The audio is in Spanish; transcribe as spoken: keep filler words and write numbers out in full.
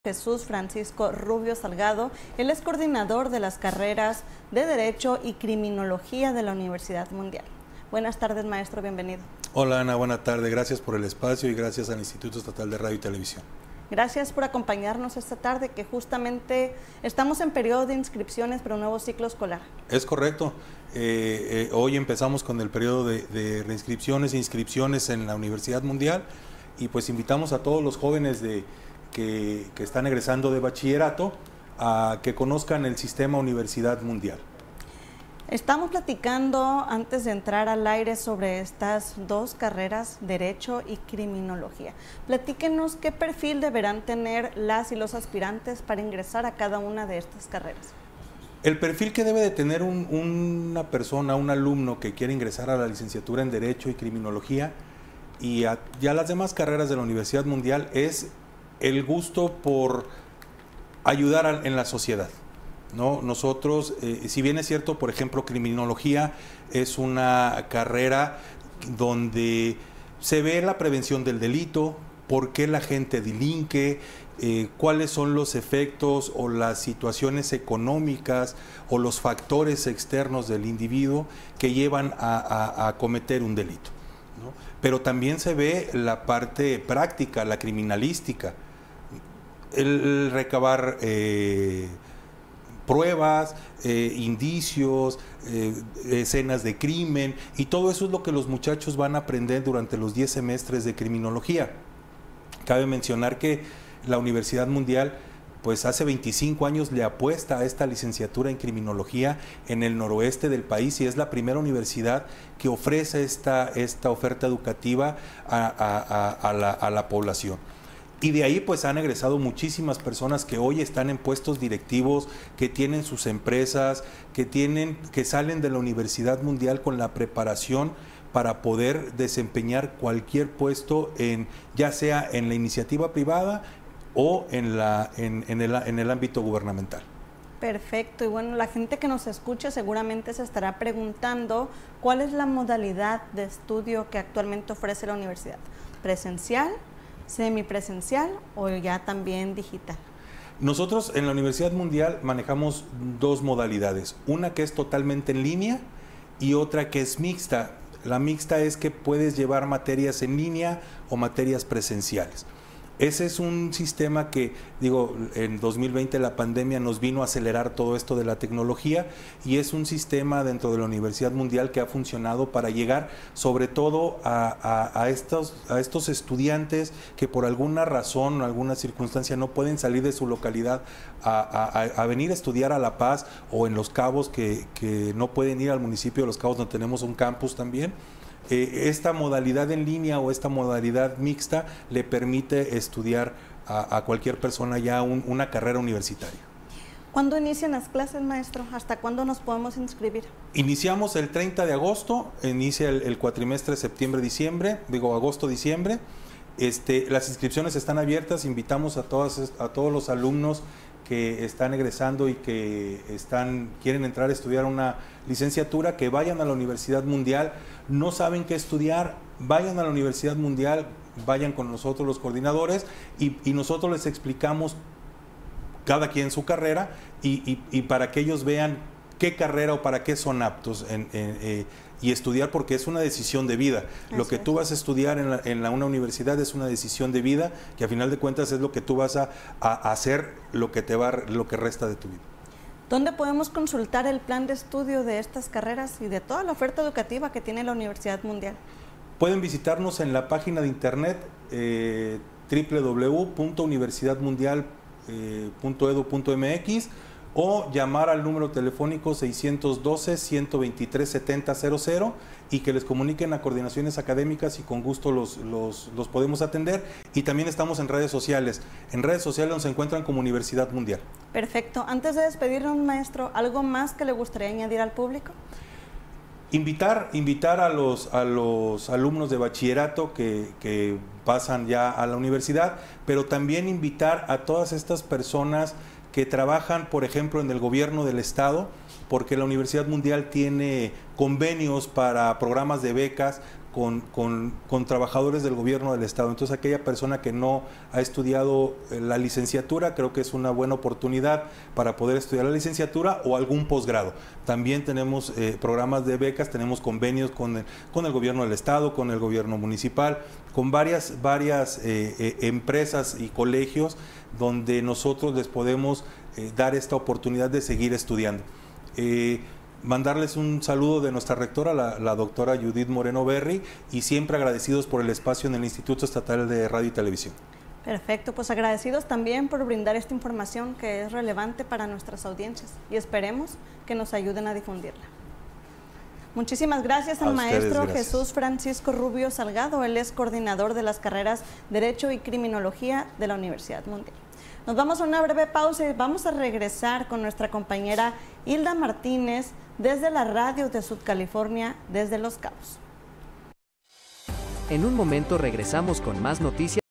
Jesús Francisco Rubio Salgado. Él es coordinador de las carreras de Derecho y Criminología de la Universidad Mundial. Buenas tardes, maestro, bienvenido. Hola, Ana, buena tarde. Gracias por el espacio y gracias al Instituto Estatal de Radio y Televisión. Gracias por acompañarnos esta tarde, que justamente estamos en periodo de inscripciones para un nuevo ciclo escolar. Es correcto. Eh, eh, hoy empezamos con el periodo de, de reinscripciones e inscripciones en la Universidad Mundial y pues invitamos a todos los jóvenes de Que, que están egresando de bachillerato a que conozcan el sistema Universidad Mundial. Estamos platicando antes de entrar al aire sobre estas dos carreras, Derecho y Criminología. Platíquenos qué perfil deberán tener las y los aspirantes para ingresar a cada una de estas carreras. El perfil que debe de tener un, una persona, un alumno que quiere ingresar a la licenciatura en Derecho y Criminología y a, ya las demás carreras de la Universidad Mundial es el gusto por ayudar a, en la sociedad, ¿no? Nosotros, eh, si bien es cierto, por ejemplo, criminología es una carrera donde se ve la prevención del delito, por qué la gente delinque, eh, cuáles son los efectos o las situaciones económicas o los factores externos del individuo que llevan a, a, a cometer un delito, ¿no? Pero también se ve la parte práctica, la criminalística, el recabar eh, pruebas, eh, indicios, eh, escenas de crimen, y todo eso es lo que los muchachos van a aprender durante los diez semestres de criminología. Cabe mencionar que la Universidad Mundial pues hace veinticinco años le apuesta a esta licenciatura en criminología en el noroeste del país y es la primera universidad que ofrece esta, esta oferta educativa a, a, a, a, la, a la población. Y de ahí pues han egresado muchísimas personas que hoy están en puestos directivos, que tienen sus empresas, que, tienen, que salen de la Universidad Mundial con la preparación para poder desempeñar cualquier puesto, en, ya sea en la iniciativa privada o en, la, en, en, el, en el ámbito gubernamental. Perfecto, y bueno, la gente que nos escucha seguramente se estará preguntando cuál es la modalidad de estudio que actualmente ofrece la universidad, ¿presencial, semipresencial o ya también digital? Nosotros en la Universidad Mundial manejamos dos modalidades, una que es totalmente en línea y otra que es mixta. La mixta es que puedes llevar materias en línea o materias presenciales. Ese es un sistema que, digo, en dos mil veinte la pandemia nos vino a acelerar todo esto de la tecnología y es un sistema dentro de la Universidad Mundial que ha funcionado para llegar sobre todo a, a, a, estos, a estos estudiantes que por alguna razón o alguna circunstancia no pueden salir de su localidad a, a, a venir a estudiar a La Paz o en Los Cabos, que, que no pueden ir al municipio de Los Cabos donde tenemos un campus también. Eh, esta modalidad en línea o esta modalidad mixta le permite estudiar a, a cualquier persona ya un, una carrera universitaria. ¿Cuándo inician las clases, maestro? ¿Hasta cuándo nos podemos inscribir? Iniciamos el treinta de agosto, inicia el, el cuatrimestre septiembre-diciembre, digo agosto-diciembre. Este, las inscripciones están abiertas, invitamos a, todas, a todos los alumnos que están egresando y que están, quieren entrar a estudiar una licenciatura, que vayan a la Universidad Mundial. No saben qué estudiar, vayan a la Universidad Mundial, vayan con nosotros los coordinadores y, y nosotros les explicamos cada quien su carrera y, y, y para que ellos vean qué carrera o para qué son aptos en, en, eh, y estudiar, porque es una decisión de vida. Así lo que tú vas a estudiar en, la, en la, una universidad es una decisión de vida, que a final de cuentas es lo que tú vas a, a hacer, lo que te va, lo que resta de tu vida. ¿Dónde podemos consultar el plan de estudio de estas carreras y de toda la oferta educativa que tiene la Universidad Mundial? Pueden visitarnos en la página de internet eh, doble u doble u doble u punto universidad mundial punto edu punto mx o llamar al número telefónico seiscientos doce, ciento veintitrés, setenta cero cero y que les comuniquen a coordinaciones académicas y con gusto los, los, los podemos atender. Y también estamos en redes sociales. En redes sociales nos encuentran como Universidad Mundial. Perfecto. Antes de despedirnos, maestro, ¿algo más que le gustaría añadir al público? Invitar, invitar a los, a los alumnos de bachillerato que, que pasan ya a la universidad, pero también invitar a todas estas personas que trabajan, por ejemplo, en el gobierno del estado, porque la Universidad Mundial tiene convenios para programas de becas Con, con, con trabajadores del gobierno del estado. Entonces, aquella persona que no ha estudiado la licenciatura, creo que es una buena oportunidad para poder estudiar la licenciatura o algún posgrado. También tenemos eh, programas de becas, tenemos convenios con el, con el gobierno del estado, con el gobierno municipal, con varias, varias eh, eh, empresas y colegios donde nosotros les podemos eh, dar esta oportunidad de seguir estudiando. Eh, Mandarles un saludo de nuestra rectora, la, la doctora Judith Moreno Berry, y siempre agradecidos por el espacio en el Instituto Estatal de Radio y Televisión. Perfecto, pues agradecidos también por brindar esta información que es relevante para nuestras audiencias y esperemos que nos ayuden a difundirla. Muchísimas gracias al maestro Jesús Francisco Rubio Salgado, él es coordinador de las carreras Derecho y Criminología de la Universidad Mundial. Nos vamos a una breve pausa y vamos a regresar con nuestra compañera Hilda Martínez desde la radio de Sud California, desde Los Cabos. En un momento regresamos con más noticias.